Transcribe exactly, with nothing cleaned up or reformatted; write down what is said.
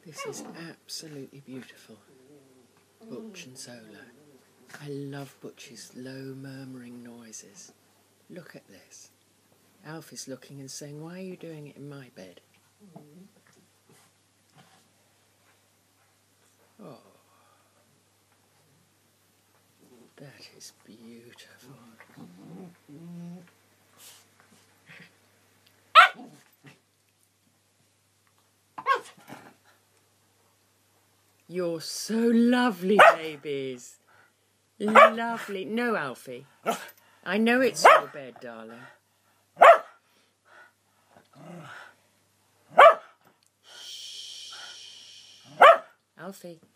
This is absolutely beautiful. Butch and Zola. I love Butch's low murmuring noises. Look at this. Alfie's looking and saying, why are you doing it in my bed? Oh, that is beautiful. You're so lovely, babies. Lovely. No, Alfie. I know it's your bed, darling. Shh. Alfie.